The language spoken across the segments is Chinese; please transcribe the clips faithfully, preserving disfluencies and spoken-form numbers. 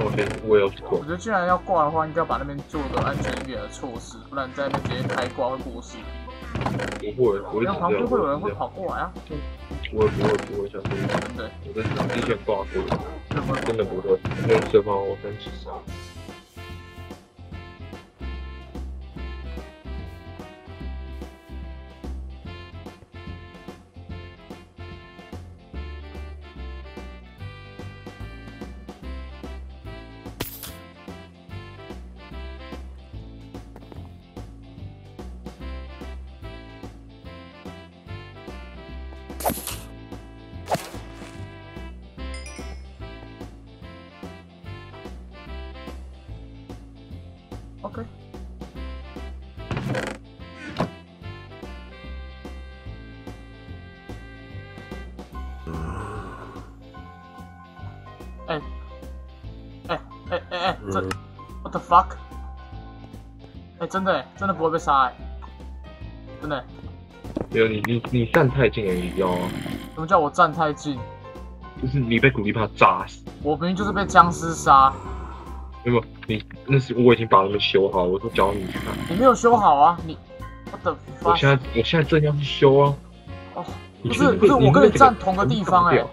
我先我也要挂。 我觉得既然要挂的话，应该把那边做个安全一点的措施，不然在那边直接开挂会过世。 不会，我一直旁边会有人会跑过来啊。 不会不会不会，小心。 对， 我在场地线挂过， 真真的不会，因为这方我分其实。 OK。哎，哎哎哎哎，这 ，what the fuck？ 哎，真的哎，真的不会被杀哎，真的。 没有你你你站太近了，你知道吗？ 什么叫我站太近？ 就是你被古力帕炸死。 我明明就是被僵尸杀。 没有，你那是我已经把他们修好，我都教你去看。 你没有修好啊！你，我的， 我现在我现在正要去修啊。 哦，不是不是，我跟你站同个地方哎。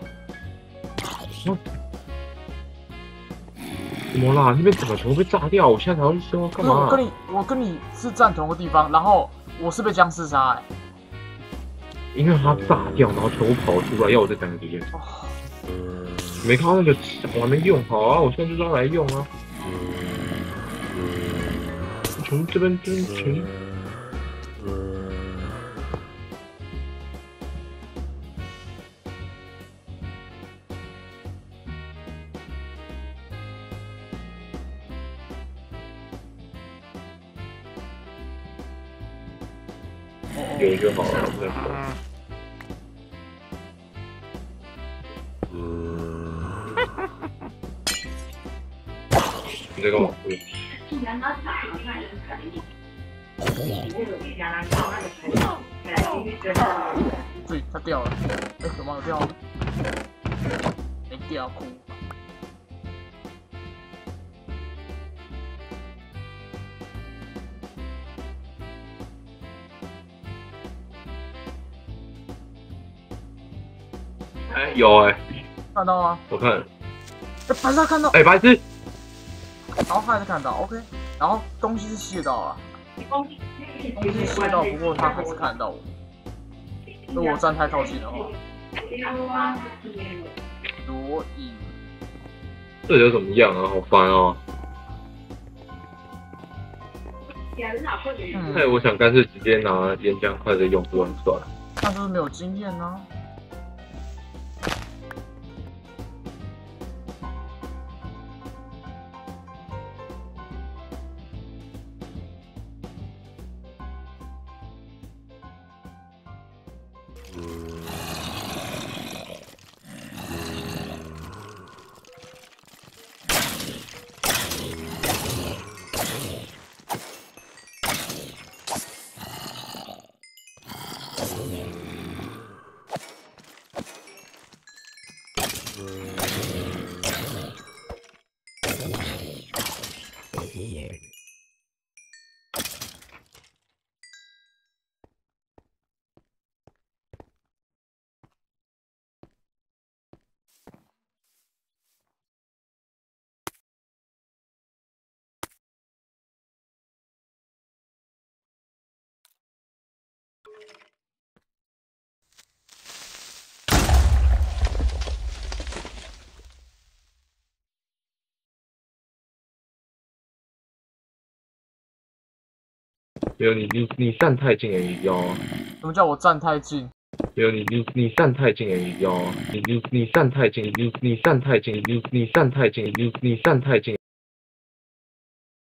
怎么啦？那边怎么全部被炸掉？我现在才要去修，干嘛？ 我跟你我跟你是站同个地方，然后我是被僵尸杀哎。 因为它炸掉，然后全部跑出来，要我再等个时间。没看到那个我还没用好啊，我现在就是要来用啊。 从这边这边全，有就好了，再说。你在干嘛？ 对，它掉了。哎，有吗？有掉吗？没掉，哭。 哎，有哎， 看到吗？ 我看。 哎，白痴看到。 哎，白痴。 然后他还是看到 ，OK。然后东西是卸到了。 东西卸到，不过他还是看得到我。如果我站太靠近的话，所以这就怎么样啊？好烦哦！ 嗯， 哎，我想干脆直接拿岩浆块的用户算了。 他是不是没有经验呢？ 没有你你你站太近了，你知道吗？ 什么叫我站太近？ 没有你你你站太近了，你知道吗？你你你站太近，你你站太近，你你站太近，你你站太近。